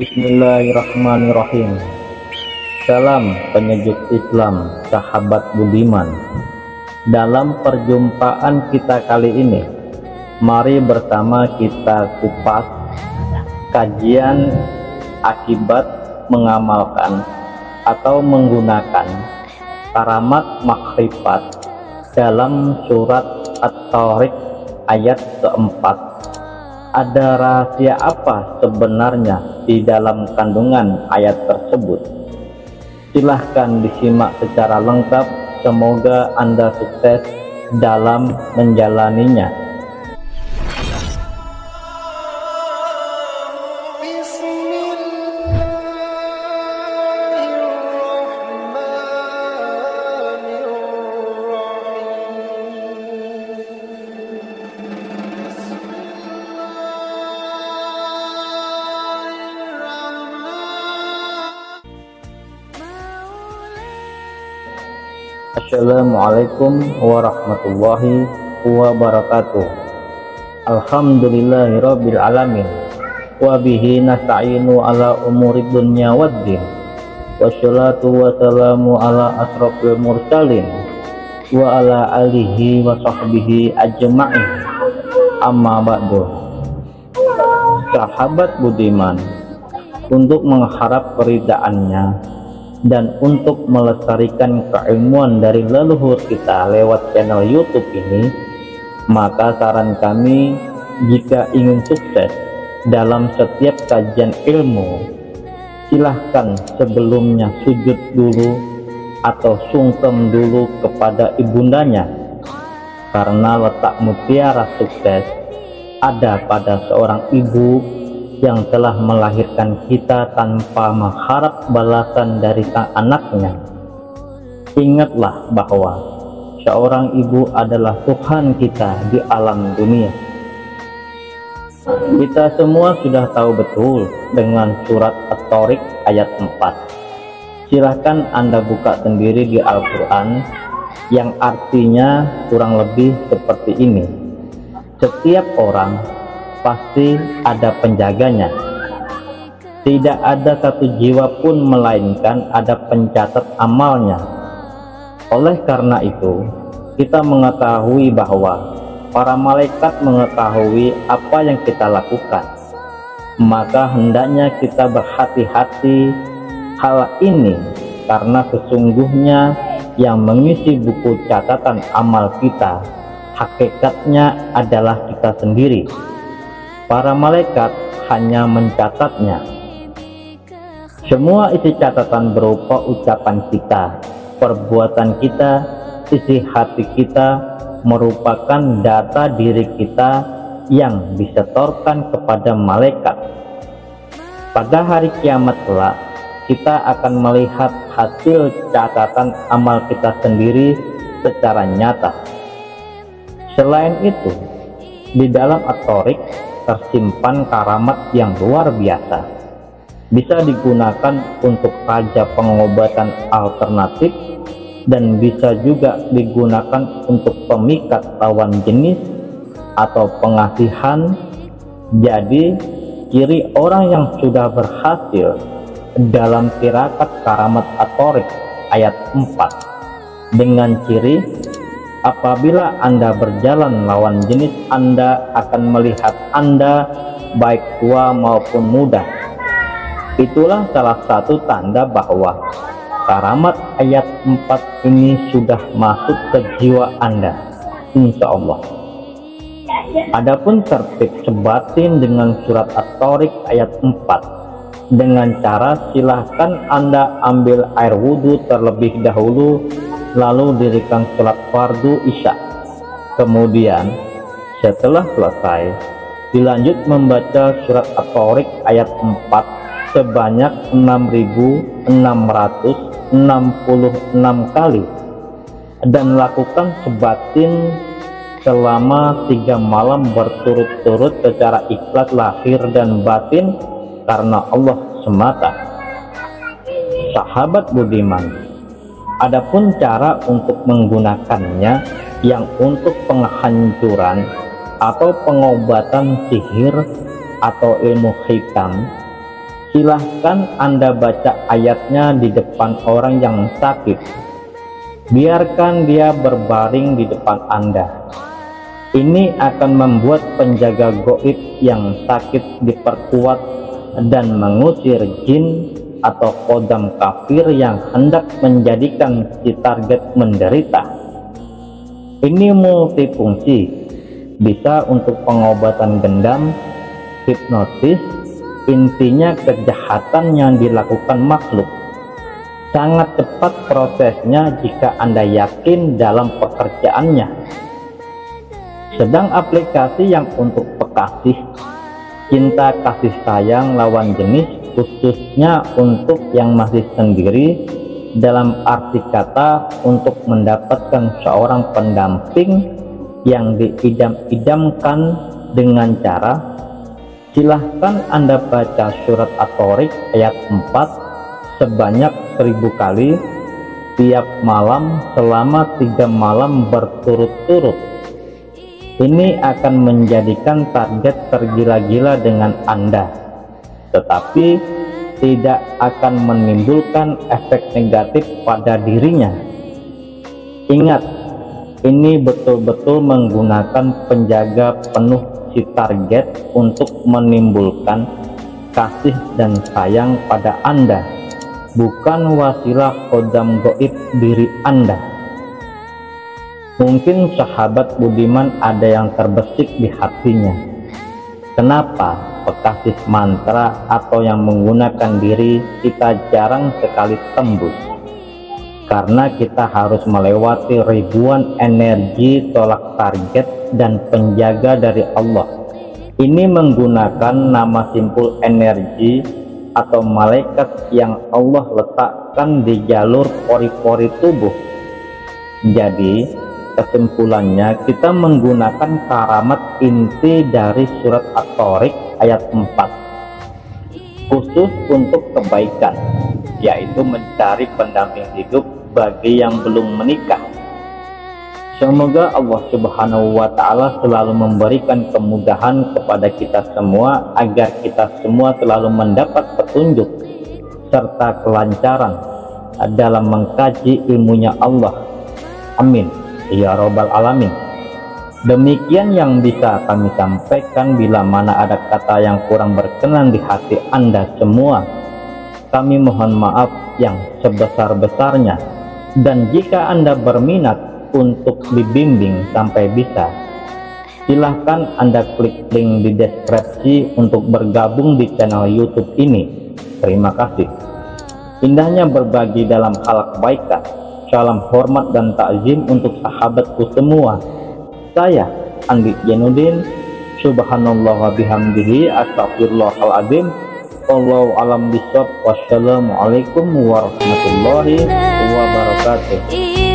Bismillahirrahmanirrahim. Salam penyejuk Islam, sahabat budiman. Dalam perjumpaan kita kali ini, mari bersama kita kupas kajian akibat mengamalkan atau menggunakan karamat makrifat dalam surat At-Tariq ayat keempat. Ada rahasia apa sebenarnya di dalam kandungan ayat tersebut? Silahkan disimak secara lengkap. Semoga Anda sukses dalam menjalaninya. Assalamualaikum warahmatullahi wabarakatuh. Alhamdulillahirabbil alamin. Wa bihi nasta'inu ala umuri dunya waddin. Wassalatu wassalamu ala asrofil mursalin wa ala alihi wa sahbihi ajma'in. Amma ba'du. Sahabat budiman, untuk mengharap keridaannya dan untuk melestarikan keilmuan dari leluhur kita lewat channel YouTube ini, maka saran kami, jika ingin sukses dalam setiap kajian ilmu, silahkan sebelumnya sujud dulu atau sungkem dulu kepada ibundanya, karena letak mutiara sukses ada pada seorang ibu yang telah melahirkan kita tanpa mengharap balasan dari sang anaknya. Ingatlah bahwa seorang ibu adalah Tuhan kita di alam dunia. Kita semua sudah tahu betul dengan surat At-Tariq ayat 4. Silahkan Anda buka sendiri di Al-Quran, yang artinya kurang lebih seperti ini. Setiap orang pasti ada penjaganya. Tidak ada satu jiwa pun melainkan ada pencatat amalnya. Oleh karena itu, kita mengetahui bahwa para malaikat mengetahui apa yang kita lakukan. Maka hendaknya kita berhati-hati hal ini, karena sesungguhnya yang mengisi buku catatan amal kita hakikatnya adalah kita sendiri. Para malaikat hanya mencatatnya. Semua isi catatan berupa ucapan kita, perbuatan kita, isi hati kita, merupakan data diri kita yang disetorkan kepada malaikat. Pada hari kiamat kelak, kita akan melihat hasil catatan amal kita sendiri secara nyata. Selain itu, di dalam At-Tariq tersimpan karamat yang luar biasa. Bisa digunakan untuk raja pengobatan alternatif dan bisa juga digunakan untuk pemikat lawan jenis atau pengasihan. Jadi ciri orang yang sudah berhasil dalam tirakat karamat At-Tariq ayat 4 dengan ciri apabila Anda berjalan lawan jenis, Anda akan melihat Anda baik tua maupun muda. Itulah salah satu tanda bahwa karamat ayat 4 ini sudah masuk ke jiwa Anda, insya Allah. Adapun tertib sebatin dengan surat At-Tariq ayat 4 dengan cara silahkan Anda ambil air wudhu terlebih dahulu, lalu dirikan sholat fardu isya. Kemudian setelah selesai, dilanjut membaca surat At-Tariq ayat 4 sebanyak 6.666 kali, dan lakukan sebatin selama 3 malam berturut-turut secara ikhlas lahir dan batin karena Allah semata. Sahabat budiman, adapun cara untuk menggunakannya yang untuk penghancuran atau pengobatan sihir atau ilmu hitam, Silahkan Anda baca ayatnya di depan orang yang sakit. Biarkan dia berbaring di depan Anda. Ini akan membuat penjaga gaib yang sakit diperkuat dan mengusir jin atau kodam kafir yang hendak menjadikan si target menderita. Ini multifungsi, bisa untuk pengobatan dendam, hipnosis, intinya kejahatan yang dilakukan makhluk. Sangat cepat prosesnya jika Anda yakin dalam pekerjaannya. Sedang aplikasi yang untuk pekasih, cinta kasih sayang lawan jenis, khususnya untuk yang masih sendiri, dalam arti kata untuk mendapatkan seorang pendamping yang diidam-idamkan dengan cara, silahkan Anda baca surat At-Thariq ayat 4 sebanyak 1000 kali tiap malam selama 3 malam berturut-turut. Ini akan menjadikan target tergila-gila dengan Anda, tetapi tidak akan menimbulkan efek negatif pada dirinya. Ingat, ini betul-betul menggunakan penjaga penuh si target untuk menimbulkan kasih dan sayang pada Anda, bukan wasilah kodam gaib diri Anda. Mungkin sahabat budiman ada yang terbesit di hatinya. Kenapa pekasih mantra atau yang menggunakan diri kita jarang sekali tembus? Karena kita harus melewati ribuan energi tolak target dan penjaga dari Allah. Ini menggunakan nama simpul energi atau malaikat yang Allah letakkan di jalur pori-pori tubuh. Jadi kesimpulannya, kita menggunakan karamat inti dari surat At-Thariq ayat 4 khusus untuk kebaikan, yaitu mencari pendamping hidup bagi yang belum menikah. Semoga Allah Subhanahu wa Ta'ala selalu memberikan kemudahan kepada kita semua, agar kita semua selalu mendapat petunjuk serta kelancaran dalam mengkaji ilmunya Allah. Amin ya Rabbal Alamin. Demikian yang bisa kami sampaikan. Bila mana ada kata yang kurang berkenan di hati Anda semua, kami mohon maaf yang sebesar-besarnya. Dan jika Anda berminat untuk dibimbing sampai bisa, silahkan Anda klik link di deskripsi untuk bergabung di channel YouTube ini. Terima kasih. Indahnya berbagi dalam hal kebaikan. Salam hormat dan takzim untuk sahabatku semua. Saya Andi Janudin. Subhanallah wa bihamdihi, astaghfirullahaladzim. Wallahu alam bisawab. Wassalamualaikum warahmatullahi wabarakatuh.